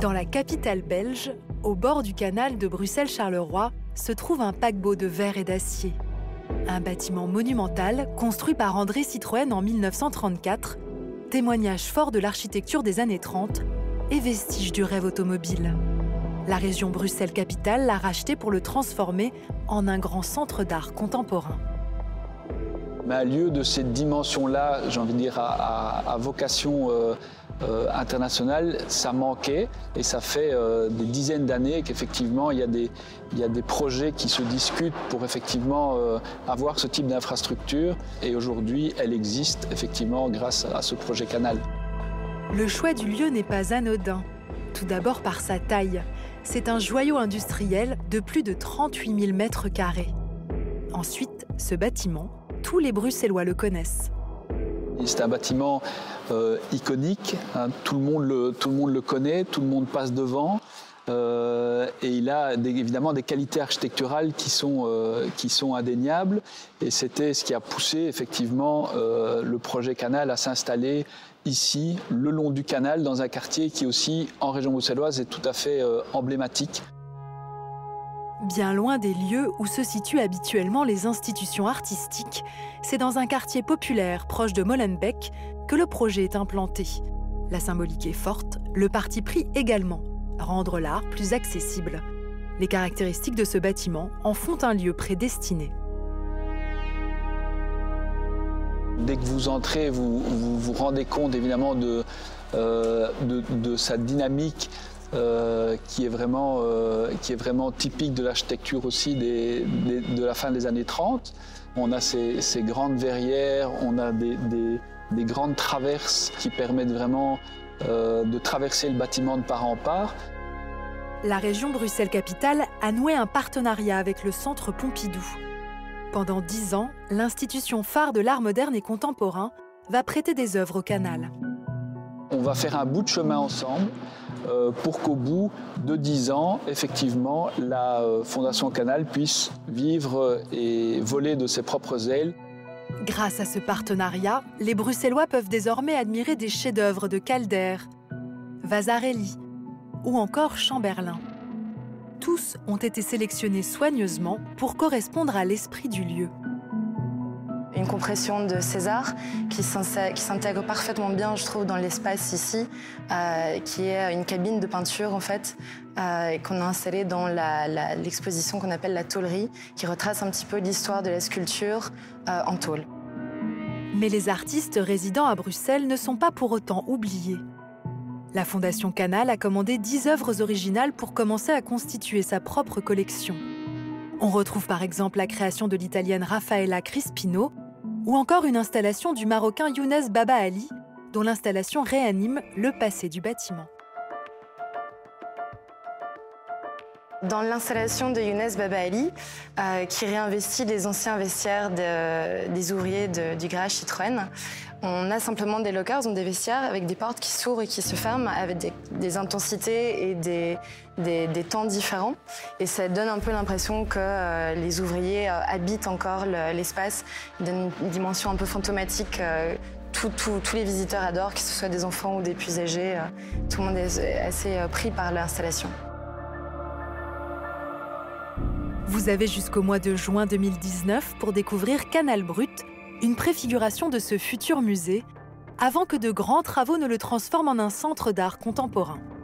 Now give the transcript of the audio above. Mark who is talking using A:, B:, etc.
A: Dans la capitale belge, au bord du canal de Bruxelles-Charleroi, se trouve un paquebot de verre et d'acier. Un bâtiment monumental construit par André Citroën en 1934, témoignage fort de l'architecture des années 30 et vestige du rêve automobile. La région Bruxelles-Capitale l'a racheté pour le transformer en un grand centre d'art contemporain.
B: Mais un lieu de cette dimension-là, j'ai envie de dire, à vocation internationale, ça manquait. Et ça fait des dizaines d'années qu'effectivement, il y a des projets qui se discutent pour effectivement avoir ce type d'infrastructure. Et aujourd'hui, elle existe effectivement grâce à ce projet Canal.
A: Le choix du lieu n'est pas anodin. Tout d'abord par sa taille. C'est un joyau industriel de plus de 38 000 mètres carrés. Ensuite, ce bâtiment, tous les Bruxellois le connaissent.
B: C'est un bâtiment iconique, hein, tout le monde le connaît, tout le monde passe devant. Et il a évidemment des qualités architecturales qui sont indéniables. Et c'était ce qui a poussé effectivement le projet Canal à s'installer ici, le long du canal, dans un quartier qui aussi, en région bruxelloise, est tout à fait emblématique.
A: Bien loin des lieux où se situent habituellement les institutions artistiques, c'est dans un quartier populaire proche de Molenbeek que le projet est implanté. La symbolique est forte, le parti pris également, rendre l'art plus accessible. Les caractéristiques de ce bâtiment en font un lieu prédestiné.
B: Dès que vous entrez, vous vous rendez compte évidemment de sa dynamique qui est vraiment typique de l'architecture aussi de la fin des années 30. On a ces grandes verrières, on a des grandes traverses qui permettent vraiment de traverser le bâtiment de part en part.
A: La région Bruxelles-Capitale a noué un partenariat avec le Centre Pompidou. Pendant 10 ans, l'institution phare de l'art moderne et contemporain va prêter des œuvres au canal.
B: On va faire un bout de chemin ensemble pour qu'au bout de 10 ans, effectivement, la Fondation Canal puisse vivre et voler de ses propres ailes.
A: Grâce à ce partenariat, les Bruxellois peuvent désormais admirer des chefs-d'œuvre de Calder, Vasarely ou encore Chamberlain. Tous ont été sélectionnés soigneusement pour correspondre à l'esprit du lieu.
C: Une compression de César qui s'intègre parfaitement bien, je trouve, dans l'espace ici, qui est une cabine de peinture, en fait, qu'on a installée dans l'exposition qu'on appelle la tôlerie, qui retrace un petit peu l'histoire de la sculpture en tôle.
A: Mais les artistes résidant à Bruxelles ne sont pas pour autant oubliés. La Fondation Canal a commandé 10 œuvres originales pour commencer à constituer sa propre collection. On retrouve par exemple la création de l'italienne Raffaella Crispino ou encore une installation du Marocain Younes Baba Ali, dont l'installation réanime le passé du bâtiment.
C: Dans l'installation de Younes Baba Ali, qui réinvestit les anciens vestiaires des ouvriers du garage Citroën, on a simplement des lockers, donc des vestiaires avec des portes qui s'ouvrent et qui se ferment avec des intensités et des temps différents. Et ça donne un peu l'impression que les ouvriers habitent encore l'espace, donne une dimension un peu fantomatique. Tous les visiteurs adorent, que ce soit des enfants ou des plus âgés. Tout le monde est assez pris par l'installation.
A: Vous avez jusqu'au mois de juin 2019 pour découvrir Canal Brut, une préfiguration de ce futur musée, avant que de grands travaux ne le transforment en un centre d'art contemporain.